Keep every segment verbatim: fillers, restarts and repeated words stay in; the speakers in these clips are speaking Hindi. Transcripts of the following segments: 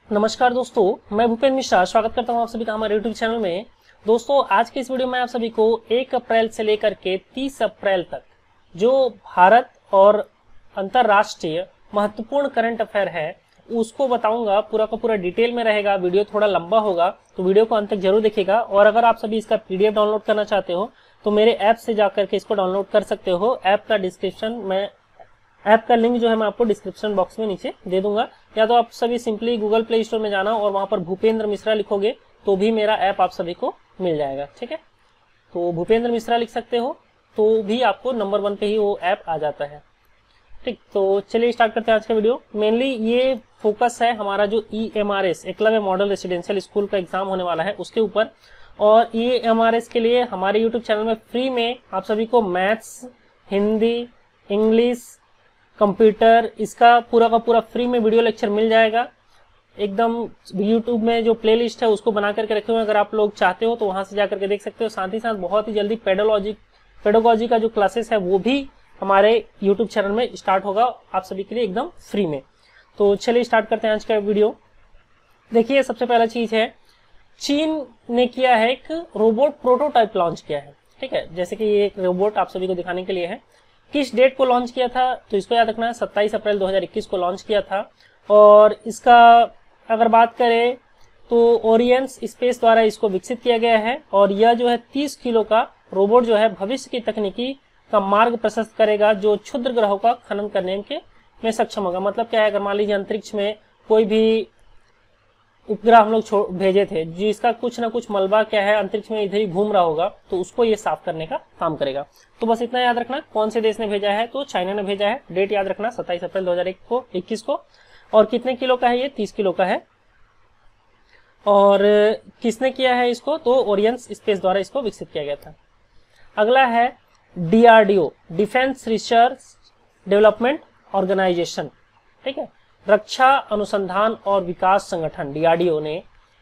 नमस्कार दोस्तों, मैं भूपेंद्र मिश्रा स्वागत करता हूं आप सभी का हमारे यूट्यूब चैनल में। दोस्तों, आज के इस वीडियो में आप सभी को एक अप्रैल से लेकर के तीस अप्रैल तक जो भारत और अंतर्राष्ट्रीय महत्वपूर्ण करंट अफेयर है उसको बताऊंगा। पूरा का पूरा डिटेल में रहेगा। वीडियो थोड़ा लंबा होगा तो वीडियो को अंत तक जरूर देखिएगा। और अगर आप सभी इसका पीडीएफ डाउनलोड करना चाहते हो तो मेरे ऐप से जाकर के इसको डाउनलोड कर सकते हो। ऐप का डिस्क्रिप्शन में ऐप का लिंक जो है मैं आपको डिस्क्रिप्शन बॉक्स में नीचे दे दूंगा, या तो आप सभी सिंपली गूगल प्ले स्टोर में जाना और वहां पर भूपेंद्र मिश्रा लिखोगे तो भी मेरा ऐप आप सभी को मिल जाएगा। ठीक है, तो भूपेंद्र मिश्रा लिख सकते हो तो भी आपको नंबर वन पे ही वो ऐप आ जाता है। ठीक, तो चलिए स्टार्ट करते हैं आज का वीडियो। मेनली ये फोकस है हमारा जो E M R S Eklavya model residential school का एग्जाम होने वाला है उसके ऊपर। और ई एम आर एस के लिए हमारे यूट्यूब चैनल में फ्री में आप सभी को मैथ्स, हिंदी, इंग्लिश, कंप्यूटर, इसका पूरा का पूरा फ्री में वीडियो लेक्चर मिल जाएगा। एकदम यूट्यूब में जो प्लेलिस्ट है उसको बना करके रखे हुए, अगर आप लोग चाहते हो तो वहां से जाकर के देख सकते हो। साथ ही साथ बहुत ही जल्दी पेडोलॉजी पेडोलॉजी का जो क्लासेस है वो भी हमारे यूट्यूब चैनल में स्टार्ट होगा आप सभी के लिए एकदम फ्री में। तो चलिए स्टार्ट करते हैं आज का वीडियो। देखिए, सबसे पहला चीज है, चीन ने किया है एक रोबोट प्रोटोटाइप लॉन्च किया है। ठीक है, जैसे कि ये एक रोबोट आप सभी को दिखाने के लिए है। किस डेट को लॉन्च किया था तो इसको याद रखना है, सत्ताईस अप्रैल दो हज़ार इक्कीस को लॉन्च किया था। और इसका अगर बात करें तो ओरियंस स्पेस द्वारा इसको विकसित किया गया है। और यह जो है तीस किलो का रोबोट जो है भविष्य की तकनीकी का मार्ग प्रशस्त करेगा, जो क्षुद्र ग्रहों का खनन करने के में सक्षम होगा। मतलब क्या है, अगर मान लीजिए अंतरिक्ष में कोई भी उपग्रह हम लोग भेजे थे जिसका कुछ ना कुछ मलबा क्या है अंतरिक्ष में इधर ही घूम रहा होगा, तो उसको ये साफ करने का काम करेगा। तो बस इतना याद रखना। कौन से देश ने भेजा है तो चाइना ने भेजा है। डेट याद रखना सत्ताईस अप्रैल दो हज़ार इक्कीस को। और कितने किलो का है ये? तीस किलो का है। और किसने किया है इसको तो ओरियंस स्पेस द्वारा इसको विकसित किया गया था। अगला है D R D O, defence research development organisation. ठीक है, रक्षा अनुसंधान और विकास संगठन डी आर डी ओ ने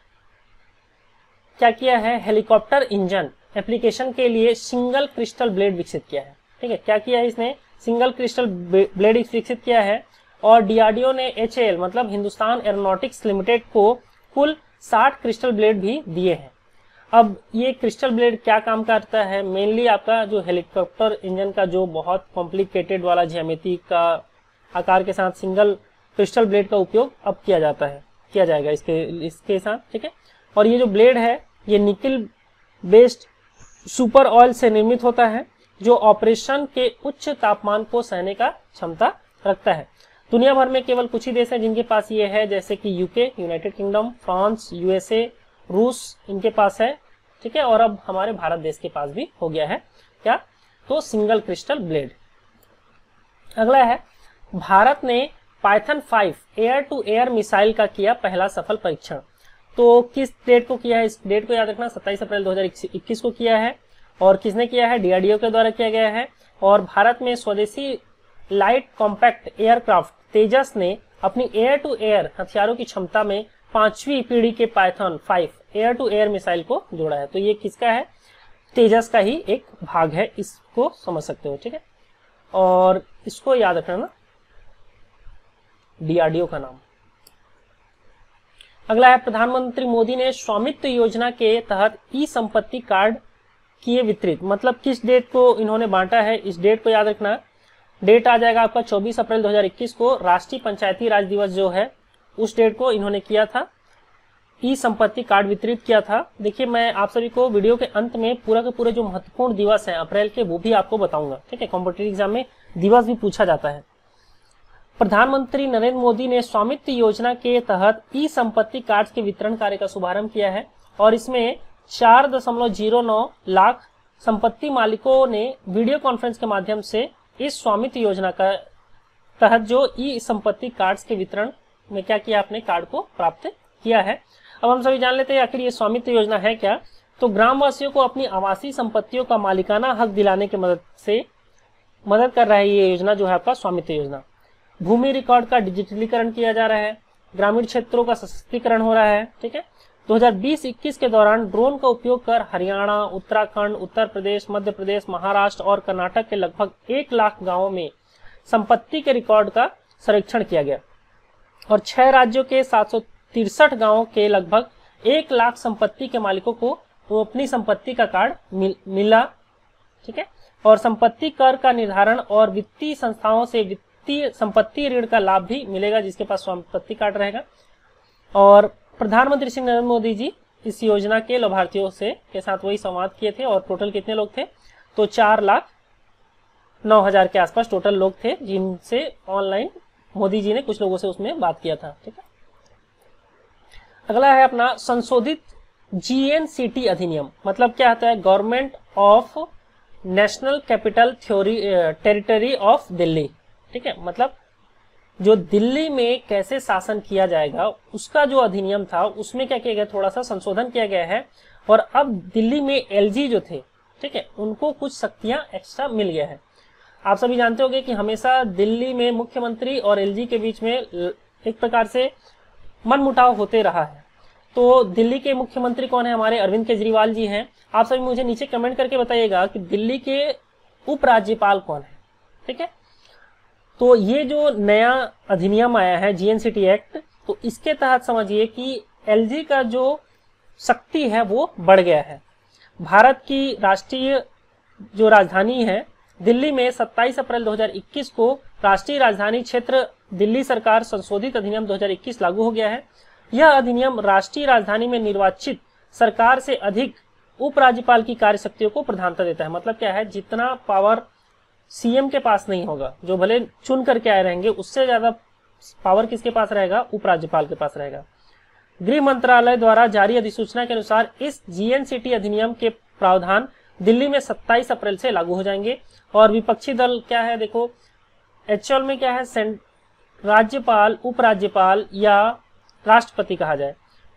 क्या किया है, हेलीकॉप्टर इंजन एप्लीकेशन के लिए सिंगल क्रिस्टल ब्लेड विकसित किया है। ठीक है, क्या किया है इसने? सिंगल क्रिस्टल ब्लेड विकसित किया है। और डी आर डी ओ ने एच ए एल मतलब हिंदुस्तान एरोनॉटिक्स लिमिटेड को कुल साठ क्रिस्टल ब्लेड भी दिए हैं। अब ये क्रिस्टल ब्लेड क्या काम करता है? मेनली आपका जो हेलीकॉप्टर इंजन का जो बहुत कॉम्प्लिकेटेड वाला ज्यामिति का आकार के साथ सिंगल क्रिस्टल ब्लेड का उपयोग अब किया जाता है किया जाएगा इसके इसके साथ। ठीक है, और ये जो ब्लेड है ये निकल बेस्ड सुपर ऑयल से निर्मित होता है, जो ऑपरेशन के उच्च तापमान को सहने का क्षमता रखता है। दुनिया भर में केवल कुछ ही देश हैं जिनके पास ये है, जैसे कि UK, United Kingdom, France, USA, रूस, इनके पास है। ठीक है, और अब हमारे भारत देश के पास भी हो गया है क्या तो सिंगल क्रिस्टल ब्लेड। अगला है, भारत ने Python five air to air missile का किया पहला सफल परीक्षण। तो किस डेट को किया है? इस डेट को याद रखना, सत्ताईस अप्रैल दो हज़ार इक्कीस को किया है। और किसने किया है? डी आर डी ओ के द्वारा किया गया है। और भारत में स्वदेशी लाइट कॉम्पैक्ट एयरक्राफ्ट तेजस ने अपनी एयर टू एयर हथियारों की क्षमता में पांचवी पीढ़ी के Python five air to air missile को जोड़ा है। तो ये किसका है? तेजस का ही एक भाग है, इसको समझ सकते हो। ठीक है, और इसको याद रखना ना, डी आर डी ओ का नाम। अगला है, प्रधानमंत्री मोदी ने स्वामित्व योजना के तहत ई संपत्ति कार्ड किए वितरित। मतलब किस डेट को इन्होंने बांटा है? इस डेट को याद रखना। डेट आ जाएगा आपका चौबीस अप्रैल दो हज़ार इक्कीस को। राष्ट्रीय पंचायती राज दिवस जो है उस डेट को इन्होंने किया था, ई संपत्ति कार्ड वितरित किया था। देखिए, मैं आप सभी को वीडियो के अंत में पूरा के पूरे जो महत्वपूर्ण दिवस है अप्रैल के वो भी आपको बताऊंगा। ठीक है, कॉम्पिटिटिव एग्जाम में दिवस भी पूछा जाता है। प्रधानमंत्री नरेंद्र मोदी ने स्वामित्व योजना के तहत ई संपत्ति कार्ड के वितरण कार्य का शुभारंभ किया है। और इसमें चार दशमलव जीरो नौ लाख संपत्ति मालिकों ने वीडियो कॉन्फ्रेंस के माध्यम से इस स्वामित्व योजना का तहत जो ई संपत्ति कार्ड्स के वितरण में क्या किया, अपने कार्ड को प्राप्त किया है। अब हम सभी जान लेते हैं आखिर ये स्वामित्व योजना है क्या। तो ग्रामवासियों को अपनी आवासीय संपत्तियों का मालिकाना हक दिलाने की मदद से मदद कर रहा है ये योजना, जो है आपका स्वामित्व योजना। भूमि रिकॉर्ड का डिजिटलीकरण किया जा रहा है, ग्रामीण क्षेत्रों का सशक्तिकरण हो रहा है। ठीक है, दो हज़ार बीस इक्कीस के दौरान ड्रोन का उपयोग कर हरियाणा, उत्तराखंड, उत्तर प्रदेश, मध्य प्रदेश, महाराष्ट्र और कर्नाटक के लगभग एक लाख गांवों में संपत्ति के रिकॉर्ड का सर्वेक्षण किया गया और छह राज्यों के सात सौ तिरसठ गांवों के लगभग एक लाख संपत्ति के मालिकों को वो अपनी संपत्ति का कार्ड मिल, मिला। ठीक है, और संपत्ति कर का निर्धारण और वित्तीय संस्थाओं से वित्तीय संपत्ति ऋण का लाभ भी मिलेगा जिसके पास संपत्ति कार्ड रहेगा। और प्रधानमंत्री श्री नरेंद्र मोदी जी इस योजना के लाभार्थियों से के साथ वही संवाद किए थे। और टोटल कितने लोग थे, तो चार लाख नौ हजार के आसपास टोटल लोग थे जिनसे ऑनलाइन मोदी जी ने कुछ लोगों से उसमें बात किया था। ठीक है, अगला है अपना संशोधित जीएनसीटी अधिनियम। मतलब क्या होता है, government of national capital theory territory of Delhi. ठीक है, मतलब जो दिल्ली में कैसे शासन किया जाएगा उसका जो अधिनियम था उसमें क्या किया गया, थोड़ा सा संशोधन किया गया है। और अब दिल्ली में एलजी जो थे, ठीक है, उनको कुछ शक्तियां एक्स्ट्रा मिल गया है। आप सभी जानते होंगे कि हमेशा दिल्ली में मुख्यमंत्री और एलजी के बीच में एक प्रकार से मनमुटाव होते रहा है। तो दिल्ली के मुख्यमंत्री कौन है, हमारे अरविंद केजरीवाल जी हैं। आप सभी मुझे नीचे कमेंट करके बताइएगा कि दिल्ली के उपराज्यपाल कौन है। ठीक है, तो ये जो नया अधिनियम आया है जीएनसीटी एक्ट, तो इसके तहत समझिए कि एलजी का जो शक्ति है वो बढ़ गया है। भारत की राष्ट्रीय जो राजधानी है दिल्ली में सत्ताईस अप्रैल दो हज़ार इक्कीस को राष्ट्रीय राजधानी क्षेत्र दिल्ली सरकार संशोधित अधिनियम दो हज़ार इक्कीस लागू हो गया है। यह अधिनियम राष्ट्रीय राजधानी में निर्वाचित सरकार से अधिक उपराज्यपाल की कार्यशक्तियों को प्रधानता देता है। मतलब क्या है, जितना पावर सीएम के पास नहीं होगा, जो भले चुन करके आए रहेंगे, उससे ज्यादा पावर किसके पास रहेगा, उपराज्यपाल के पास रहेगा। गृह मंत्रालय द्वारा जारी अधिसूचना के अनुसार इस जीएनसीटी अधिनियम के प्रावधान दिल्ली में सत्ताईस अप्रैल से लागू हो जाएंगे। और विपक्षी दल क्या है, देखो एक्चुअल में क्या है, राज्यपाल, उपराज्यपाल या राष्ट्रपति कहा जाए,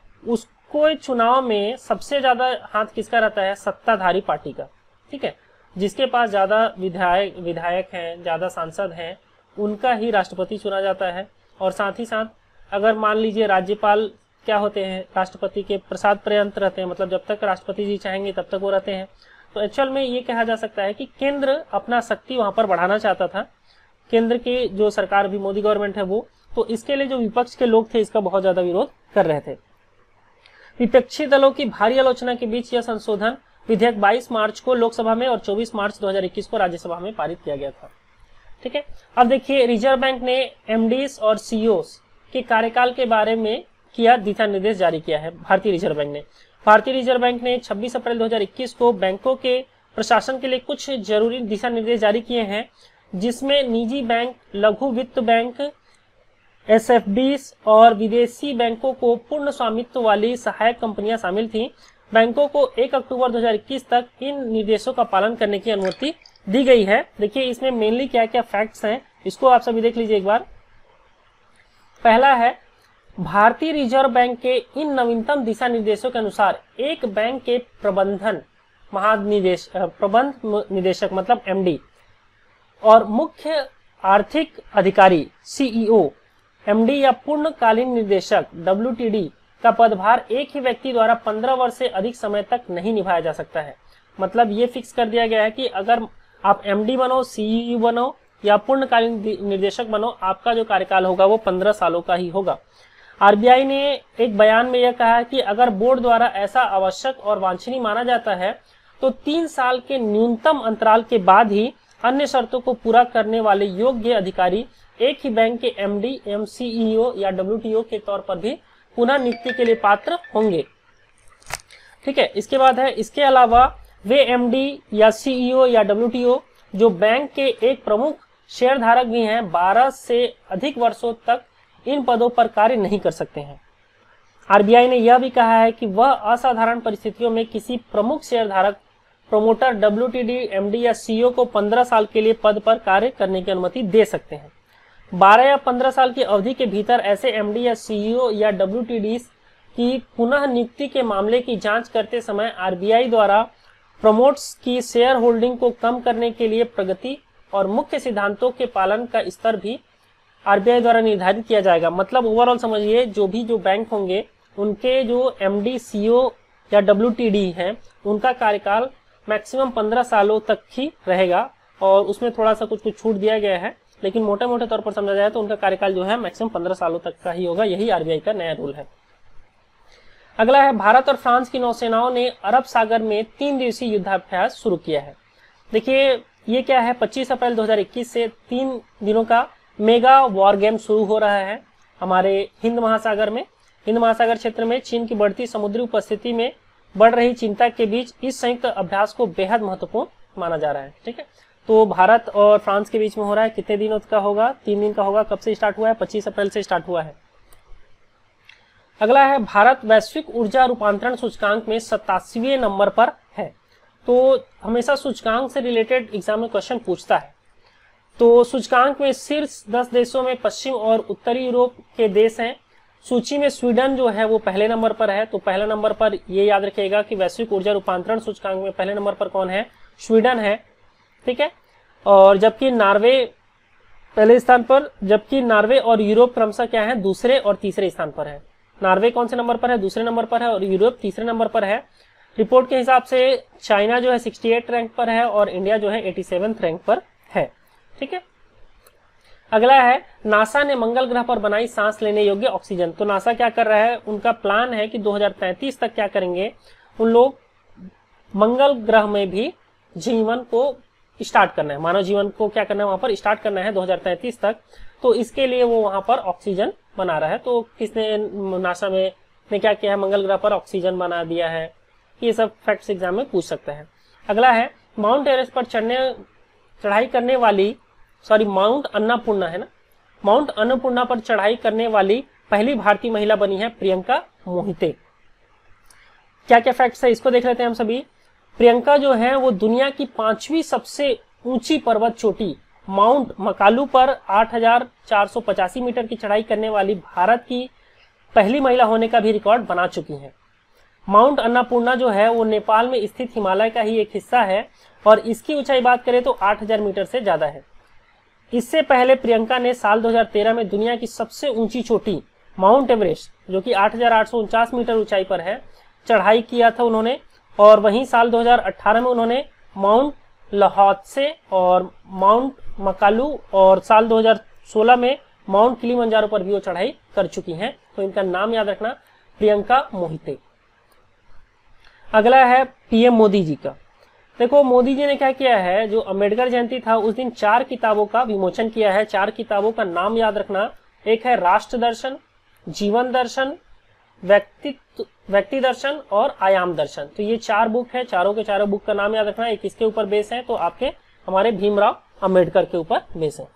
उसको चुनाव में सबसे ज्यादा हाथ किसका रहता है, सत्ताधारी पार्टी का। ठीक है, जिसके पास ज्यादा विधायक विधायक हैं, ज्यादा सांसद हैं, उनका ही राष्ट्रपति चुना जाता है। और साथ ही साथ अगर मान लीजिए राज्यपाल क्या होते हैं, राष्ट्रपति के प्रसाद पर्यंत रहते हैं, मतलब जब तक राष्ट्रपति जी चाहेंगे तब तक वो रहते हैं। तो एक्चुअल में ये कहा जा सकता है कि केंद्र अपना शक्ति वहां पर बढ़ाना चाहता था, केंद्र के जो सरकार भी मोदी गवर्नमेंट है वो, तो इसके लिए जो विपक्ष के लोग थे इसका बहुत ज्यादा विरोध कर रहे थे। विपक्षी दलों की भारी आलोचना के बीच यह संशोधन विधेयक बाईस मार्च को लोकसभा में और चौबीस मार्च दो हज़ार इक्कीस को राज्यसभा में पारित किया गया था। ठीक है, अब देखिए रिजर्व बैंक ने एमडीज और सीईओस के कार्यकाल के बारे में किया दिशा निर्देश जारी किया है। भारतीय रिजर्व बैंक ने भारतीय रिजर्व बैंक ने छब्बीस अप्रैल दो हज़ार इक्कीस को बैंकों के प्रशासन के लिए कुछ जरूरी दिशा निर्देश जारी किए हैं, जिसमें निजी बैंक, लघु वित्त बैंक, एसएफबीज और विदेशी बैंकों को पूर्ण स्वामित्व वाली सहायक कंपनियां शामिल थीं। बैंकों को एक अक्टूबर दो हज़ार इक्कीस तक इन निर्देशों का पालन करने की अनुमति दी गई है। देखिए इसमें मेनली क्या क्या फैक्ट्स हैं, इसको आप सभी देख लीजिए एक बार। पहला है, भारतीय रिजर्व बैंक के इन नवीनतम दिशा निर्देशों के अनुसार एक बैंक के प्रबंधन महानिदेश प्रबंध निदेशक मतलब एमडी और मुख्य आर्थिक अधिकारी सीईओ, एमडी या पूर्णकालीन निदेशक डब्ल्यूटीडी का पदभार एक ही व्यक्ति द्वारा पंद्रह वर्ष से अधिक समय तक नहीं निभाया जा सकता है। मतलब ये फिक्स कर दिया गया है कि अगर आप एमडी बनो, सीईओ बनो या पूर्णकालीन निर्देशक बनो, आपका जो कार्यकाल होगा वो पंद्रह सालों का ही होगा। आरबीआई ने एक बयान में यह कहा है कि अगर बोर्ड द्वारा ऐसा आवश्यक और वांछनीय माना जाता है तो तीन साल के न्यूनतम अंतराल के बाद ही अन्य शर्तों को पूरा करने वाले योग्य अधिकारी एक ही बैंक के एमडी, एम सीईओ या डब्ल्यूटीओ के तौर पर भी पुनः नियुक्ति के लिए पात्र होंगे। ठीक है, इसके बाद है, इसके अलावा वे एमडी या सीईओ या डब्ल्यूटीओ जो बैंक के एक प्रमुख शेयरधारक भी हैं, बारह से अधिक वर्षों तक इन पदों पर कार्य नहीं कर सकते हैं। आरबीआई ने यह भी कहा है कि वह असाधारण परिस्थितियों में किसी प्रमुख शेयरधारक, प्रोमोटर, डब्ल्यूटीडी, एमडी या सीईओ को पंद्रह साल के लिए पद पर कार्य करने की अनुमति दे सकते हैं। बारह या पंद्रह साल की अवधि के भीतर ऐसे एमडी या सीईओ या डब्ल्यूटीडी की पुनः नियुक्ति के मामले की जांच करते समय आरबीआई द्वारा प्रमोट्स की शेयर होल्डिंग को कम करने के लिए प्रगति और मुख्य सिद्धांतों के पालन का स्तर भी आरबीआई द्वारा निर्धारित किया जाएगा। मतलब ओवरऑल समझिए, जो भी जो बैंक होंगे उनके जो एमडी, सीईओ या डब्ल्यूटीडी हैं उनका कार्यकाल मैक्सिमम पंद्रह सालों तक ही रहेगा और उसमें थोड़ा सा कुछ कुछ छूट दिया गया है, लेकिन मोटे मोटे तौर पर समझा जाए तो उनका कार्यकाल जो है मैक्सिमम पंद्रह सालों तक का ही होगा। यही आरबीआई का नया रूल है। अगला है भारत और फ्रांस की नौसेनाओं ने अरब सागर में तीन दिवसीय युद्धाभ्यास शुरू किया है। देखिए ये क्या है, पच्चीस अप्रैल दो हज़ार इक्कीस से तीन दिनों का मेगा वॉर गेम शुरू हो रहा है हमारे हिंद महासागर में। हिंद महासागर क्षेत्र में चीन की बढ़ती समुद्री उपस्थिति में बढ़ रही चिंता के बीच इस संयुक्त अभ्यास को बेहद महत्वपूर्ण माना जा रहा है। ठीक है, तो भारत और फ्रांस के बीच में हो रहा है। कितने दिनों का होगा? तीन दिन का होगा। कब से स्टार्ट हुआ है? पच्चीस अप्रैल से स्टार्ट हुआ है। अगला है भारत वैश्विक ऊर्जा रूपांतरण सूचकांक में सतासीवें नंबर पर है। तो हमेशा सूचकांक से रिलेटेड एग्जाम में क्वेश्चन पूछता है। तो सूचकांक में शीर्ष दस देशों में पश्चिम और उत्तरी यूरोप के देश हैं। सूची में स्वीडन जो है वो पहले नंबर पर है। तो पहले नंबर पर ये याद रखिएगा कि वैश्विक ऊर्जा रूपांतरण सूचकांक में पहले नंबर पर कौन है? स्वीडन है। ठीक है, और जबकि नॉर्वे पहले स्थान पर, जबकि नॉर्वे और यूरोप क्रमशः क्या है? दूसरे और तीसरे स्थान पर है। नॉर्वे कौन से नंबर पर है? दूसरे नंबर पर है, और यूरोप तीसरे नंबर पर है। रिपोर्ट के हिसाब से चाइना जो है अड़सठ रैंक पर है और इंडिया जो है सत्तासी रैंक पर है। ठीक है, अगला है नासा ने मंगल ग्रह पर बनाई सांस लेने योग्य ऑक्सीजन। तो नासा क्या कर रहा है? उनका प्लान है कि दो हज़ार तैंतीस तक क्या करेंगे, उन लोग मंगल ग्रह में भी जीवन को स्टार्ट करना है, मानव जीवन को क्या करना है, वहां पर स्टार्ट करना है दो हज़ार तैंतीस तक। तो इसके लिए वो वहां पर ऑक्सीजन बना रहा है। तो किसने, नासा में ने क्या किया है? मंगल ग्रह पर ऑक्सीजन बना दिया है। ये सब फैक्ट्स एग्जाम में पूछ सकते हैं। अगला है माउंट एवरेस्ट पर चढ़ने चढ़ाई करने वाली सॉरी माउंट अन्नपूर्णा है ना, माउंट अन्नपूर्णा पर चढ़ाई करने वाली पहली भारतीय महिला बनी है प्रियंका मोहिते। क्या क्या फैक्ट्स है इसको देख लेते हैं हम सभी। प्रियंका जो है वो दुनिया की पांचवी सबसे ऊंची पर्वत चोटी माउंट मकालू पर आठ हजार चार सौ पचासी मीटर की चढ़ाई करने वाली भारत की पहली महिला होने का भी रिकॉर्ड बना चुकी हैं। माउंट अन्नपूर्णा जो है वो नेपाल में स्थित हिमालय का ही एक हिस्सा है और इसकी ऊंचाई बात करें तो आठ हजार मीटर से ज्यादा है। इससे पहले प्रियंका ने साल दो हज़ार तेरह में दुनिया की सबसे ऊंची चोटी माउंट एवरेस्ट जो कि आठ हजार आठ सौ उनचास मीटर ऊंचाई पर है चढ़ाई किया था उन्होंने। और वहीं साल दो हज़ार अठारह में उन्होंने माउंट लहौत्से और माउंट मकालू और साल दो हज़ार सोलह में माउंट किलिमंजारो पर भी वो चढ़ाई कर चुकी हैं। तो इनका नाम याद रखना, प्रियंका मोहिते। अगला है पीएम मोदी जी का। देखो मोदी जी ने क्या किया है, जो अंबेडकर जयंती था उस दिन चार किताबों का विमोचन किया है। चार किताबों का नाम याद रखना, एक है राष्ट्र दर्शन, जीवन दर्शन, व्यक्तित्व व्यक्ति दर्शन और आयाम दर्शन। तो ये चार बुक है, चारों के चारों बुक का नाम याद रखना। एक किसके ऊपर बेस है? तो आपके हमारे भीमराव अंबेडकर के ऊपर बेस है।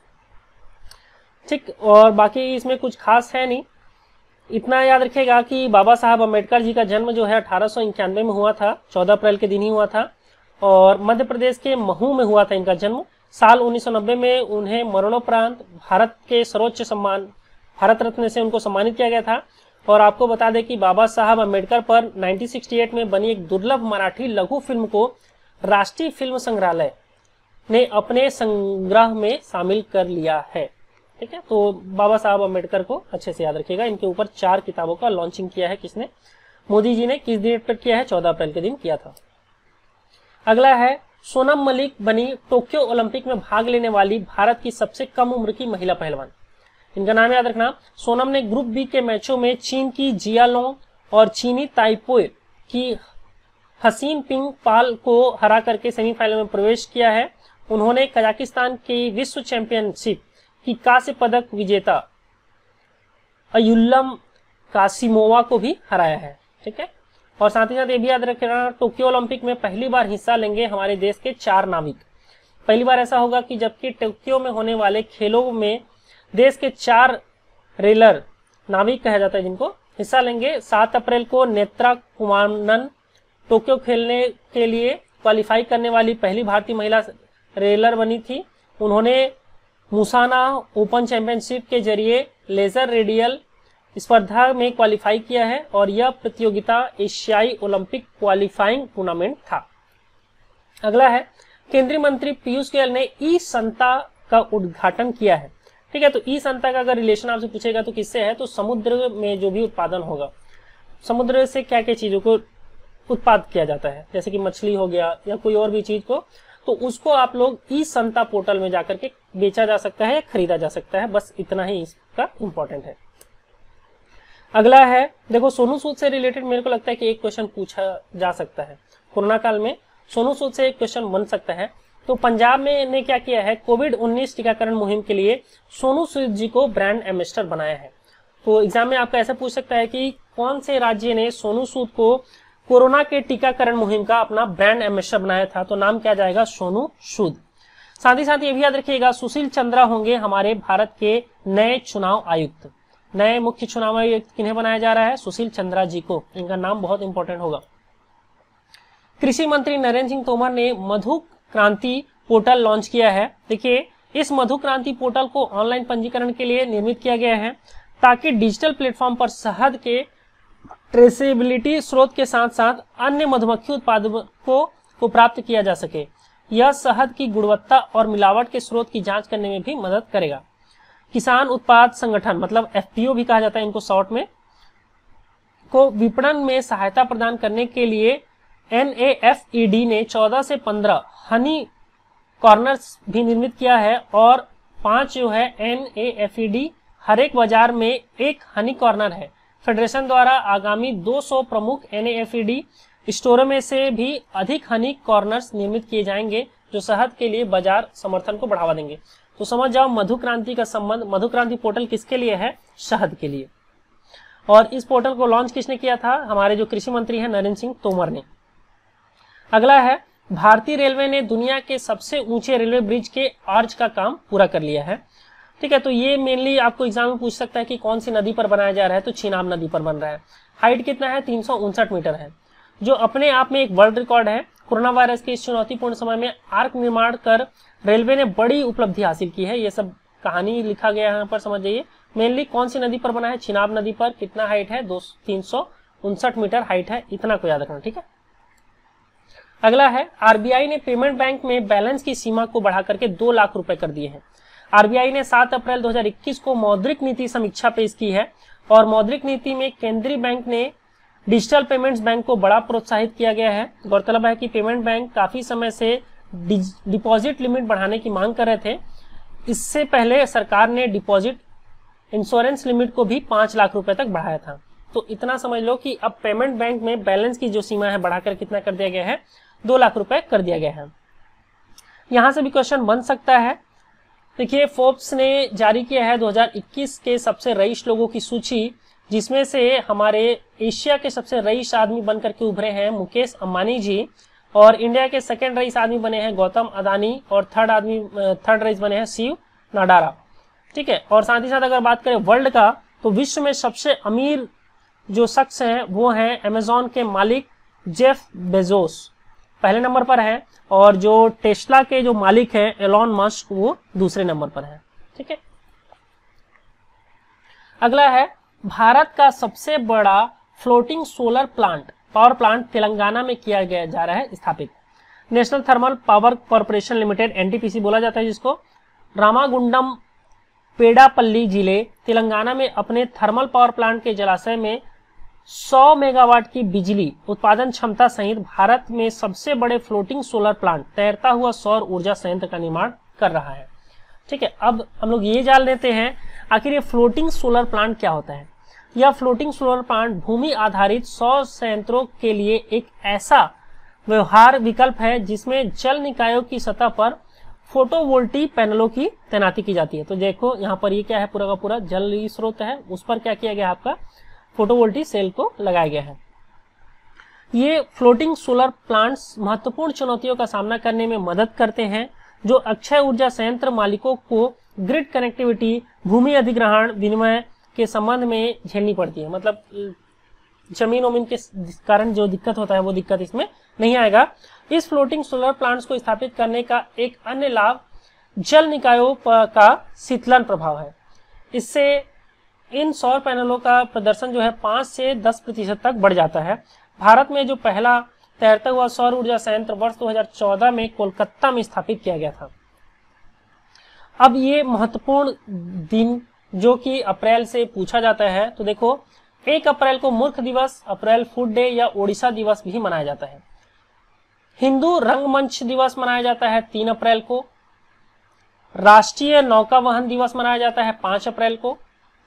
ठीक, और बाकी इसमें कुछ खास है नहीं। इतना याद रखिएगा कि बाबा साहब अंबेडकर जी का जन्म जो है अठारह सौ इक्यानवे में हुआ था, चौदह अप्रैल के दिन ही हुआ था और मध्य प्रदेश के महू में हुआ था इनका जन्म। साल उन्नीस सौ नब्बे में उन्हें मरणोपरांत भारत के सर्वोच्च सम्मान भारत रत्न से उनको सम्मानित किया गया था। और आपको बता दें कि बाबा साहब अंबेडकर पर उन्नीस सौ अड़सठ में बनी एक दुर्लभ मराठी लघु फिल्म को राष्ट्रीय फिल्म संग्रहालय ने अपने संग्रह में शामिल कर लिया है। ठीक है, तो बाबा साहब अंबेडकर को अच्छे से याद रखिएगा। इनके ऊपर चार किताबों का लॉन्चिंग किया है किसने? मोदी जी ने। किस दिन पर किया है? चौदह अप्रैल के दिन किया था। अगला है सोनम मलिक बनी टोक्यो ओलंपिक में भाग लेने वाली भारत की सबसे कम उम्र की महिला पहलवान। इनका नाम याद रखना। सोनम ने ग्रुप बी के मैचों में चीन की जिया लोंग और चीनी ताइपोए की हसीन पिंग पाल को हरा करके सेमीफाइनल में प्रवेश किया है। उन्होंने कजाकिस्तान की विश्व चैंपियनशिप की कांस्य पदक विजेता अयुल्लम कासिमोवा को भी हराया है। ठीक है, और साथ ही साथ ये भी याद रखना, टोक्यो ओलंपिक में पहली बार हिस्सा लेंगे हमारे देश के चार नाविक। पहली बार ऐसा होगा कि जबकि टोक्यो में होने वाले खेलों में देश के चार रेलर नाविक कहा जाता है जिनको हिस्सा लेंगे। सात अप्रैल को नेत्रा कुमारन टोक्यो खेलने के लिए क्वालिफाई करने वाली पहली भारतीय महिला रेलर बनी थी। उन्होंने मुसाना ओपन चैंपियनशिप के जरिए लेजर रेडियल स्पर्धा में क्वालिफाई किया है और यह प्रतियोगिता एशियाई ओलंपिक क्वालिफाइंग टूर्नामेंट था। अगला है केंद्रीय मंत्री पीयूष गोयल ने ई संता का उद्घाटन किया है। ठीक है, तो ई संता का अगर रिलेशन आपसे पूछेगा तो किससे है? तो समुद्र में जो भी उत्पादन होगा, समुद्र से क्या क्या चीजों को उत्पाद किया जाता है, जैसे कि मछली हो गया या कोई और भी चीज को, तो उसको आप लोग ई संता पोर्टल में जाकर के बेचा जा सकता है या खरीदा जा सकता है। बस इतना ही इसका इंपॉर्टेंट है। अगला है, देखो सोनू सूद से रिलेटेड मेरे को लगता है कि एक क्वेश्चन पूछा जा सकता है, कोरोना काल में सोनू सूद से एक क्वेश्चन बन सकता है। तो पंजाब में ने क्या किया है, कोविड उन्नीस टीकाकरण मुहिम के लिए सोनू सूद जी को ब्रांड एम्बेसडर बनाया है। तो एग्जाम में आपका ऐसा पूछ सकता है कि कौन से राज्य ने सोनू सूद को कोरोना के टीकाकरण मुहिम का अपना ब्रांड एम्बेसडर बनाया था, तो नाम क्या जाएगा, सोनू सूद। साथ ही साथ ये भी याद रखिएगा, सुशील चंद्रा होंगे हमारे भारत के नए चुनाव आयुक्त। नए मुख्य चुनाव आयुक्त किन्हें बनाया जा रहा है, सुशील चंद्रा जी को, इनका नाम बहुत इंपॉर्टेंट होगा। कृषि मंत्री नरेंद्र सिंह तोमर ने मधु क्रांति पोर्टल लॉन्च किया है। देखिए, इस मधु क्रांति पोर्टल को ऑनलाइन पंजीकरण के लिए निर्मित किया गया है ताकि डिजिटल प्लेटफॉर्म पर शहद के ट्रेसेबिलिटी स्रोत के साथ साथ अन्य मधुमक्खी उत्पादों को, को प्राप्त किया जा सके। यह शहद की गुणवत्ता और मिलावट के स्रोत की जांच करने में भी मदद करेगा। किसान उत्पाद संगठन, मतलब एफपीओ भी कहा जाता है इनको शॉर्ट में, को विपणन में सहायता प्रदान करने के लिए एनएएफईडी ने चौदह से पंद्रह हनी कॉर्नर्स भी निर्मित किया है और पांच जो है एनएएफईडी हर एक बाजार में एक हनी कॉर्नर है। फेडरेशन द्वारा आगामी दो सौ प्रमुख एनएएफईडी स्टोरों में से भी अधिक हनी कॉर्नर्स निर्मित किए जाएंगे जो शहद के लिए बाजार समर्थन को बढ़ावा देंगे। तो समझ जाओ मधु क्रांति का संबंध, मधु क्रांति पोर्टल किसके लिए है, शहद के लिए। और इस पोर्टल को लॉन्च किसने किया था, हमारे जो कृषि मंत्री हैं नरेंद्र सिंह तोमर ने। अगला है, भारतीय रेलवे ने दुनिया के सबसे ऊंचे रेलवे ब्रिज के आर्च का काम पूरा कर लिया है। ठीक है, तो ये मेनली आपको एग्जाम में पूछ सकता है कि कौन सी नदी पर बनाया जा रहा है, तो चीनाब नदी पर बन रहा है। हाइट कितना है, तीन सौ उनसठ मीटर है, जो अपने आप में एक वर्ल्ड रिकॉर्ड है। कोरोना वायरस के इस चुनौतीपूर्ण समय में आर्क निर्माण कर रेलवे ने बड़ी उपलब्धि हासिल की है। ये सब कहानी लिखा गया है यहाँ पर, समझ जाइए। मेनली कौन सी नदी पर बना है, चिनाब नदी पर। कितना हाइट है, दो तीन सौ उनसठ मीटर हाइट है, इतना को याद रखना। ठीक है, अगला है, आरबीआई ने पेमेंट बैंक में बैलेंस की सीमा को बढ़ा करके दो लाख रुपए कर दिए हैं। आरबीआई ने सात अप्रैल दो हज़ार इक्कीस को मौद्रिक नीति समीक्षा पेश की है और मौद्रिक नीति में केंद्रीय बैंक ने डिजिटल पेमेंट्स बैंक को बड़ा प्रोत्साहित किया गया है। गौरतलब है कि पेमेंट बैंक काफी समय से डिपॉजिट लिमिट बढ़ाने की मांग कर रहे थे। इससे पहले सरकार ने डिपॉजिट इंश्योरेंस लिमिट को भी पांच लाख रुपए तक बढ़ाया था। तो इतना समझ लो कि अब पेमेंट बैंक में बैलेंस की जो सीमा है बढ़ाकर कितना कर दिया गया है, दो लाख रुपए कर दिया गया है। यहां से भी क्वेश्चन बन सकता है। देखिए, फोर्ब्स ने जारी किया है दो हज़ार इक्कीस के सबसे रईस लोगों की सूची, जिसमें से हमारे एशिया के सबसे रईस आदमी बनकर के उभरे हैं मुकेश अंबानी जी, और इंडिया के सेकंड रईस आदमी बने हैं गौतम अदानी, और थर्ड आदमी थर्ड रईस बने हैं शिव नाडारा। ठीक है, और साथ ही साथ अगर बात करें वर्ल्ड का, तो विश्व में सबसे अमीर जो शख्स हैं वो हैं अमेजॉन के मालिक जेफ बेजोस, पहले नंबर पर है, और जो टेस्ला के जो मालिक हैं एलॉन मस्क, वो दूसरे नंबर पर है। ठीक है, अगला है, भारत का सबसे बड़ा floating solar plant power plant Telangana में किया गया जा रहा है स्थापित। National Thermal Power Corporation Limited, NTPC बोला जाता है जिसको, रामागुंडम पेडापल्ली जिले तेलंगाना में अपने थर्मल पावर प्लांट के जलाशय में सौ मेगावाट की बिजली उत्पादन क्षमता सहित भारत में सबसे बड़े फ्लोटिंग सोलर प्लांट, तैरता हुआ सौर ऊर्जा संयंत्र का निर्माण कर रहा है। ठीक है, अब हम लोग ये जान लेते हैं आखिर ये फ्लोटिंग सोलर प्लांट क्या होता है। यह फ्लोटिंग सोलर प्लांट भूमि आधारित सौर संयंत्रों के लिए एक ऐसा व्यवहार विकल्प है जिसमें जल निकायों की सतह पर फोटोवोल्टिक पैनलों की तैनाती की जाती है। तो देखो यहाँ पर ये क्या है, पूरा का पूरा जल स्रोत है, उस पर क्या किया गया, आपका फोटोवोल्टिक सेल को लगाया गया है। ये फ्लोटिंग सोलर प्लांट्स महत्वपूर्ण चुनौतियों का सामना करने में मदद करते हैं, जो अक्षय ऊर्जा संयंत्र मालिकों को ग्रिड कनेक्टिविटी, भूमि अधिग्रहण विनिमय के संबंध में झेलनी पड़ती है। मतलब जमीन वमीन के कारण जो दिक्कत होता है वो दिक्कत इसमें नहीं आएगा। इस फ्लोटिंग सोलर प्लांट्स को स्थापित करने का एक अन्य लाभ जल निकायों का शीतलन प्रभाव है। इससे इन सौर पैनलों का प्रदर्शन जो है पांच से दस प्रतिशत तक बढ़ जाता है। भारत में जो पहला तैरता हुआ सौर ऊर्जा संयंत्र वर्ष दो हज़ार चौदह में कोलकाता में स्थापित किया गया था। अब ये महत्वपूर्ण दिन जो कि अप्रैल से पूछा जाता है, तो देखो एक अप्रैल को मूर्ख दिवस, अप्रैल फूड डे या ओडिशा दिवस भी मनाया जाता है। हिंदू रंगमंच दिवस मनाया जाता है तीन अप्रैल को। राष्ट्रीय नौका वहन दिवस मनाया जाता है पांच अप्रैल को।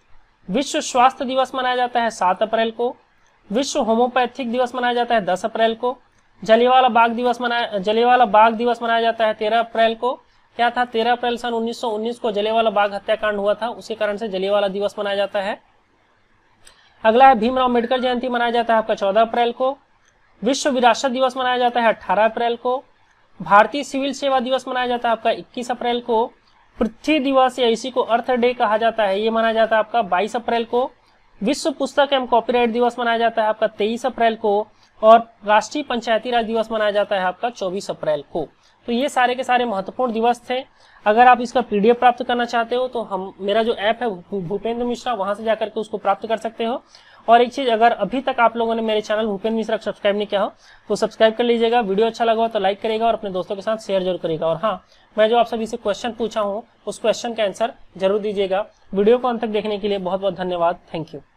विश्व स्वास्थ्य दिवस मनाया जाता है सात अप्रैल को। विश्व होम्योपैथिक दिवस मनाया जाता है दस अप्रैल को। जलियांवाला बाग दिवस मनाया जलियांवाला बाग दिवस मनाया जाता है तेरह अप्रैल को। क्या था, तेरह अप्रैल सन उन्नीस सौ उन्नीस को जलियांवाला बाग हत्याकांड हुआ था, उसी कारण से जलियांवाला दिवस मनाया जाता है। अगला है भीमराव अम्बेडकर जयंती मनाया जाता है आपका चौदह अप्रैल को। विश्व विरासत दिवस मनाया जाता है अठारह अप्रैल को। भारतीय सिविल सेवा दिवस मनाया जाता है आपका इक्कीस अप्रैल को। पृथ्वी दिवस या इसी को अर्थ डे कहा जाता है, ये मनाया जाता है आपका बाईस अप्रैल को। विश्व पुस्तक एवं कॉपीराइट दिवस मनाया जाता है आपका तेईस अप्रैल को। और राष्ट्रीय पंचायती राज दिवस मनाया जाता है आपका चौबीस अप्रैल को। तो ये सारे के सारे महत्वपूर्ण दिवस थे। अगर आप इसका पीडीएफ प्राप्त करना चाहते हो तो हम मेरा जो ऐप है भूपेंद्र मिश्रा, वहां से जाकर के उसको प्राप्त कर सकते हो। और एक चीज, अगर अभी तक आप लोगों ने मेरे चैनल भूपेंद्र मिश्रा को सब्सक्राइब नहीं किया हो तो सब्सक्राइब कर लीजिएगा। वीडियो अच्छा लगा हो तो लाइक करेगा और अपने दोस्तों के साथ शेयर जरूर करेगा। और हाँ, मैं जो आप सभी से क्वेश्चन पूछा हूँ उस क्वेश्चन का आंसर जरूर दीजिएगा। वीडियो को अंत तक देखने के लिए बहुत बहुत धन्यवाद। Thank you.